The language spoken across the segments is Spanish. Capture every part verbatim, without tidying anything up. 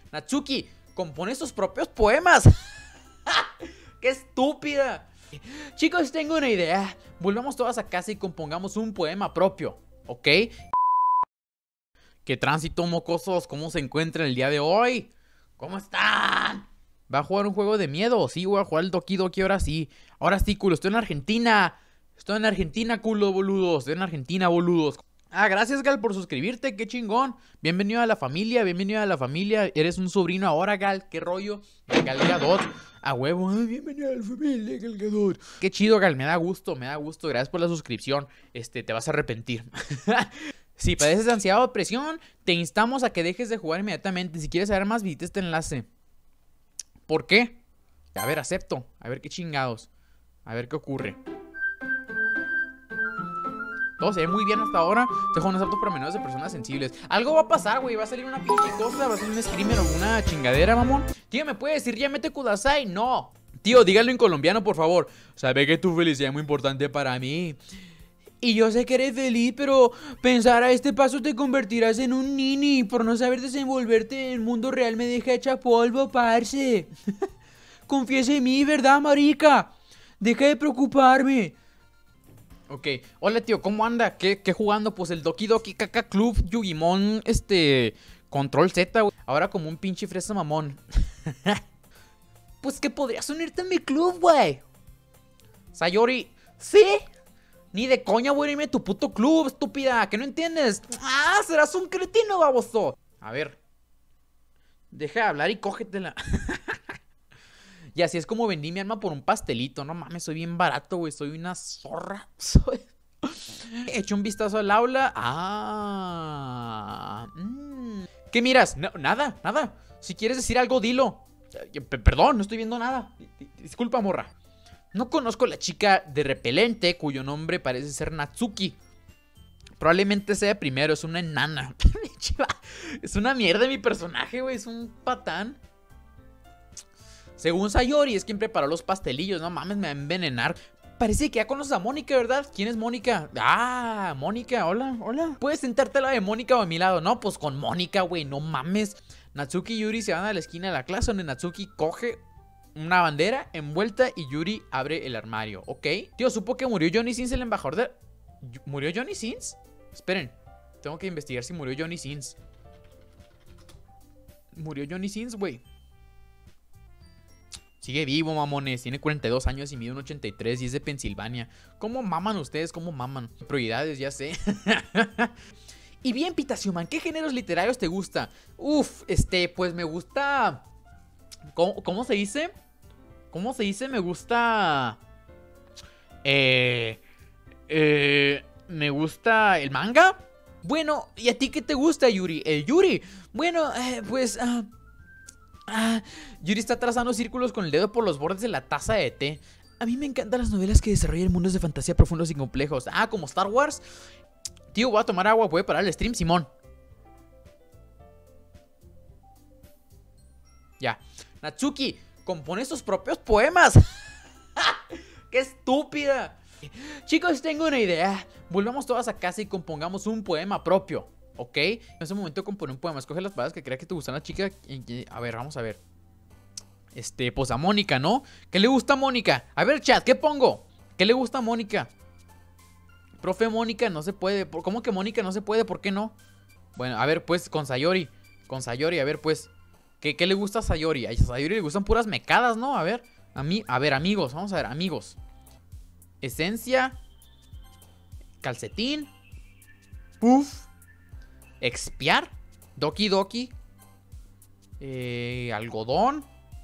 Natsuki, compone sus propios poemas. ¡Qué estúpida! Chicos, tengo una idea. Volvamos todas a casa y compongamos un poema propio, ¿ok? ¿Qué tránsito, mocosos? ¿Cómo se encuentran el día de hoy? ¿Cómo están? ¿Va a jugar un juego de miedo? Sí, voy a jugar el Doki Doki ahora sí. Ahora sí, culo, estoy en Argentina. Estoy en Argentina, culo, boludos. Estoy en Argentina, boludos. Ah, gracias, Gal, por suscribirte, qué chingón. Bienvenido a la familia, bienvenido a la familia. Eres un sobrino ahora, Gal, qué rollo. Gal Gadot, a huevo. Ay, bienvenido a la familia, Gal Gadot. Qué chido, Gal, me da gusto, me da gusto. Gracias por la suscripción. Este, te vas a arrepentir. Si padeces de ansiedad o depresión, te instamos a que dejes de jugar inmediatamente. Si quieres saber más, visita este enlace. ¿Por qué? A ver, acepto. A ver qué chingados. A ver qué ocurre. Todo se ve muy bien hasta ahora. Este juego no es apto para menores de personas sensibles. Algo va a pasar, güey. Va a salir una pinche cosa. Va a salir un screamer o una chingadera, mamón. Tío, ¿me puede decir Yamete Kudasai? No. Tío, dígalo en colombiano, por favor. Sabe que tu felicidad es muy importante para mí. Y yo sé que eres feliz, pero pensar a este paso te convertirás en un nini. Por no saber desenvolverte en el mundo real me deja hecha polvo, parce. Confiesa en mí, ¿verdad, marica? Deja de preocuparme. Ok, hola tío, ¿cómo anda? ¿Qué, qué jugando? Pues el Doki Doki Kaka Club Yugimon, este, Control Z, güey. Ahora como un pinche fresa mamón. Pues que podrías unirte a mi club, güey. Sayori, ¿sí? Ni de coña voy a irme a tu puto club, estúpida. ¿Que no entiendes? Ah, serás un cretino, baboso. A ver. Deja de hablar y cógetela. Y así es como vendí mi alma por un pastelito. No mames, soy bien barato, güey. Soy una zorra. Soy... He hecho un vistazo al aula. Ah. Mm. ¿Qué miras? No, nada, nada. Si quieres decir algo, dilo. P Perdón, no estoy viendo nada. Disculpa, morra. No conozco a la chica de repelente cuyo nombre parece ser Natsuki. Probablemente sea primero, es una enana. Es una mierda mi personaje, güey. Es un patán. Según Sayori, es quien preparó los pastelillos. No mames, me va a envenenar. Parece que ya conoces a Mónica, ¿verdad? ¿Quién es Mónica? Ah, Mónica, hola, hola. ¿Puedes sentarte a la de Mónica o a mi lado? No, pues con Mónica, güey, no mames. Natsuki y Yuri se van a la esquina de la clase donde Natsuki coge una bandera envuelta y Yuri abre el armario, ¿ok? Tío, supo que murió Johnny Sins, el embajador de... ¿Murió Johnny Sins? Esperen, tengo que investigar si murió Johnny Sins. Murió Johnny Sins, güey. Sigue vivo, mamones. Tiene cuarenta y dos años y mide un ochenta y tres y es de Pensilvania. ¿Cómo maman ustedes? ¿Cómo maman? Prioridades, ya sé. Y bien, Pitasiuman, ¿qué géneros literarios te gusta? Uf, este, pues me gusta... ¿Cómo, cómo se dice? ¿Cómo se dice? Me gusta... Eh... Eh... Me gusta el manga. Bueno, ¿y a ti qué te gusta, Yuri? El Yuri. Bueno, eh, pues... Uh... Ah, Yuri está trazando círculos con el dedo por los bordes de la taza de té. A mí me encantan las novelas que desarrollan mundos de fantasía profundos y complejos. Ah, como Star Wars. Tío, voy a tomar agua, voy a parar el stream, Simón. Ya. Natsuki, compone sus propios poemas. ¡Qué estúpida! Chicos, tengo una idea. Volvamos todas a casa y compongamos un poema propio, ¿ok? En ese momento compone un poema. Escoge las palabras que creas que te gustan a la chica. A ver, vamos a ver. Este, pues a Mónica, ¿no? ¿Qué le gusta a Mónica? A ver, chat, ¿qué pongo? ¿Qué le gusta a Mónica? Profe, Mónica no se puede. ¿Cómo que Mónica no se puede? ¿Por qué no? Bueno, a ver, pues, con Sayori. Con Sayori, a ver, pues. ¿Qué, qué le gusta a Sayori? A Sayori le gustan puras mecadas, ¿no? A ver. A mí, a ver, amigos. Vamos a ver, amigos. Esencia. Calcetín. Puff. Expiar. Doki Doki. Eh, algodón.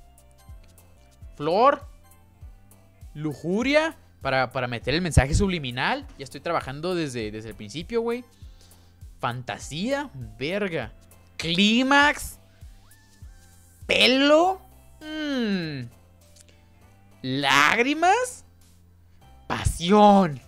Flor. Lujuria. Para, para meter el mensaje subliminal. Ya estoy trabajando desde, desde el principio, güey. Fantasía. Verga. Clímax. Pelo. Mm. Lágrimas. Pasión.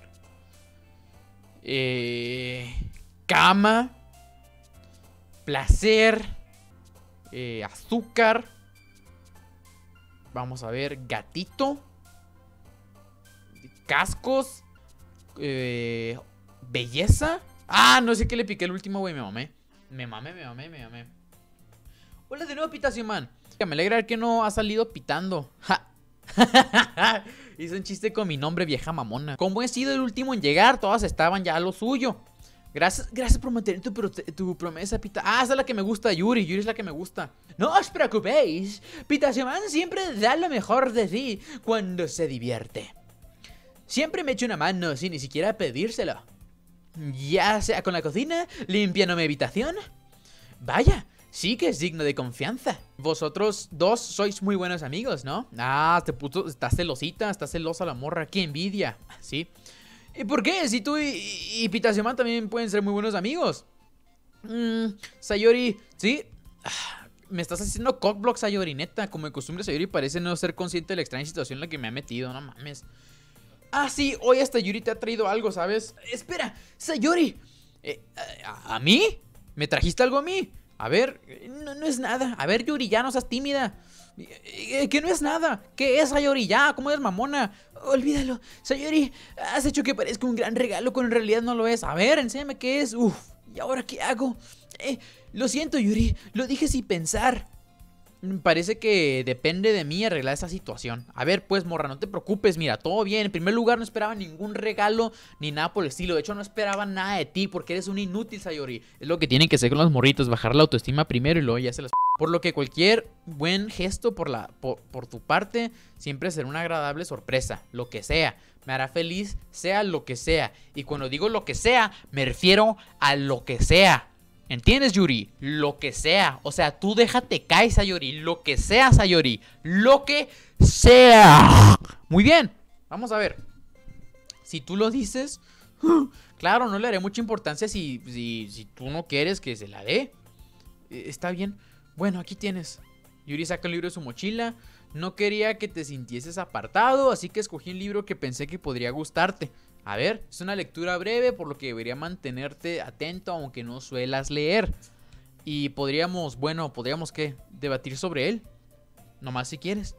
Eh, cama. Placer. Eh, azúcar. Vamos a ver. Gatito. Cascos. Eh, belleza. Ah, no sé qué le piqué el último, güey. Me mamé. Me mamé, me mamé, me mamé. Hola de nuevo, Pitacio Man. Me alegra ver que no ha salido pitando. Ja. Hice un chiste con mi nombre, vieja mamona. Como he sido el último en llegar, todas estaban ya a lo suyo. Gracias, gracias por mantener tu, tu promesa, Pita. Ah, esa es la que me gusta, Yuri. Yuri es la que me gusta. No os preocupéis. Pitacio Man siempre da lo mejor de sí cuando se divierte. Siempre me echa una mano sin ni siquiera pedírselo. Ya sea con la cocina, limpiando mi habitación. Vaya, sí que es digno de confianza. Vosotros dos sois muy buenos amigos, ¿no? Ah, te puto, estás celosita, estás celosa la morra. Qué envidia, ¿sí? ¿Y por qué? Si tú y, y, y Pitacio Man también pueden ser muy buenos amigos. Mmm, Sayori, ¿sí? Ah, me estás haciendo cockblock, Sayori, neta. Como de costumbre, Sayori parece no ser consciente de la extraña situación en la que me ha metido, no mames. Ah, sí, hoy hasta Yuri te ha traído algo, ¿sabes? Espera, Sayori. Eh, ¿a, ¿A mí? ¿Me trajiste algo a mí? A ver, no, no es nada. A ver, Yuri, ya no seas tímida. Eh, que no es nada. ¿Qué es, Sayori? Ya, ¿cómo eres mamona? Olvídalo. Sayori, has hecho que parezca un gran regalo cuando en realidad no lo es. A ver, enséñame qué es. Uf, ¿y ahora qué hago? Eh, lo siento, Yuri, lo dije sin pensar. Parece que depende de mí arreglar esa situación. A ver, pues, morra, no te preocupes. Mira, todo bien. En primer lugar, no esperaba ningún regalo ni nada por el estilo. De hecho, no esperaba nada de ti porque eres un inútil, Sayori. Es lo que tienen que hacer con los morritos. Bajar la autoestima primero y luego ya se las... Por lo que cualquier buen gesto por, la, por, por tu parte siempre será una agradable sorpresa. Lo que sea. Me hará feliz, sea lo que sea. Y cuando digo lo que sea, me refiero a lo que sea. ¿Entiendes, Yuri? Lo que sea. O sea, tú déjate caer, Sayori. Lo que sea, Sayori. Lo que sea. Muy bien. Vamos a ver. Si tú lo dices, claro, no le haré mucha importancia si, si, si tú no quieres que se la dé. Está bien. Bueno, aquí tienes. Yuri saca el libro de su mochila. No quería que te sintieses apartado, así que escogí un libro que pensé que podría gustarte. A ver, es una lectura breve, por lo que debería mantenerte atento aunque no suelas leer. Y podríamos, bueno, podríamos, ¿qué? Debatir sobre él. Nomás si quieres.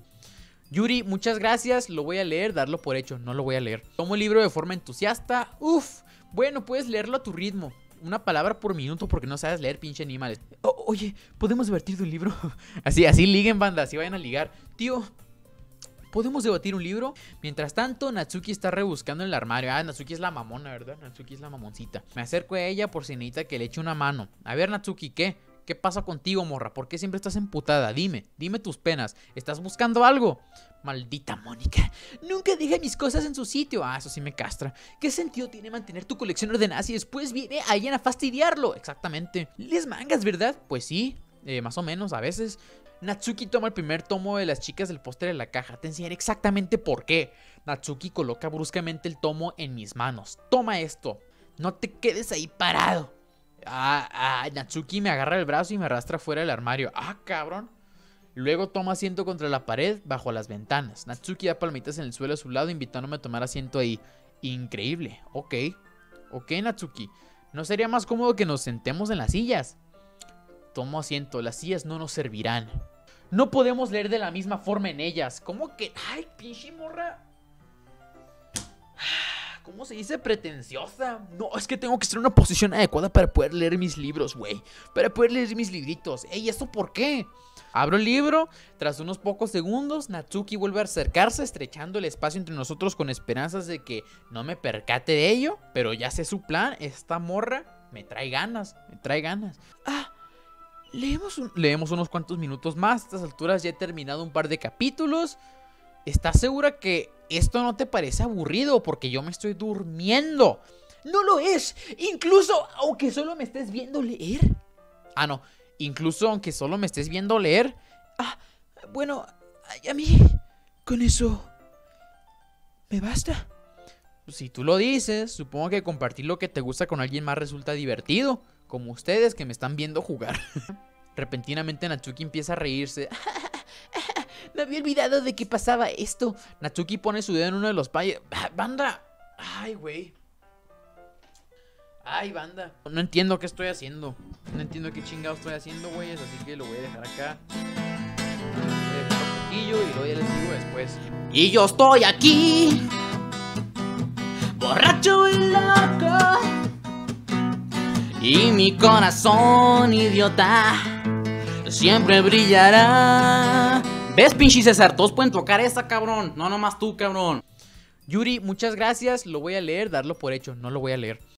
Yuri, muchas gracias, lo voy a leer, darlo por hecho, no lo voy a leer. Tomo el libro de forma entusiasta. Uf, bueno, puedes leerlo a tu ritmo. Una palabra por minuto porque no sabes leer, pinche animales. Oh, oye, ¿podemos debatir de un libro? Así, así liguen, banda, así vayan a ligar. Tío, ¿podemos debatir un libro? Mientras tanto, Natsuki está rebuscando en el armario. Ah, Natsuki es la mamona, ¿verdad? Natsuki es la mamoncita. Me acerco a ella por si necesita que le eche una mano. A ver, Natsuki, ¿qué? ¿Qué pasa contigo, morra? ¿Por qué siempre estás emputada? Dime, dime tus penas. ¿Estás buscando algo? Maldita Mónica. Nunca deja mis cosas en su sitio. Ah, eso sí me castra. ¿Qué sentido tiene mantener tu colección ordenada si después viene alguien a fastidiarlo? Exactamente. ¿Les mangas, verdad? Pues sí, eh, más o menos, a veces. Natsuki toma el primer tomo de las chicas del póster de la caja. Te enseñaré exactamente por qué. Natsuki coloca bruscamente el tomo en mis manos. Toma esto. No te quedes ahí parado. Ah, ah, Natsuki me agarra el brazo y me arrastra fuera del armario. Ah, cabrón. Luego toma asiento contra la pared bajo las ventanas. Natsuki da palmitas en el suelo a su lado, invitándome a tomar asiento ahí. Increíble. Ok. Ok, Natsuki. ¿No sería más cómodo que nos sentemos en las sillas? Tomo asiento. Las sillas no nos servirán. No podemos leer de la misma forma en ellas. ¿Cómo que? Ay, pinche morra. ¿Cómo se dice? Pretenciosa. No, es que tengo que estar en una posición adecuada para poder leer mis libros, güey. Para poder leer mis libritos. Ey, ¿esto por qué? Abro el libro. Tras unos pocos segundos, Natsuki vuelve a acercarse, estrechando el espacio entre nosotros con esperanzas de que no me percate de ello. Pero ya sé su plan. Esta morra me trae ganas. Me trae ganas. Ah, leemos, un, leemos unos cuantos minutos más. A estas alturas ya he terminado un par de capítulos. ¿Estás segura que esto no te parece aburrido? Porque yo me estoy durmiendo. No lo es. Incluso aunque solo me estés viendo leer. Ah, no. Incluso aunque solo me estés viendo leer. Ah, bueno, a mí con eso me basta. Si tú lo dices, supongo que compartir lo que te gusta con alguien más resulta divertido. Como ustedes que me están viendo jugar. Repentinamente Natsuki empieza a reírse. Me había olvidado de que pasaba esto. Natsuki pone su dedo en uno de los payos. ¡Banda! ¡Ay, güey! ¡Ay, banda! No entiendo qué estoy haciendo. No entiendo qué chingado estoy haciendo, güeyes. Así que lo voy a dejar acá. Voy a dejar un poquillo y luego ya les digo después. Y yo estoy aquí, borracho y loco, y mi corazón idiota siempre brillará. ¿Ves, pinche César? Todos pueden tocar esa, cabrón. No nomás tú, cabrón. Yuri, muchas gracias. Lo voy a leer, darlo por hecho. No lo voy a leer.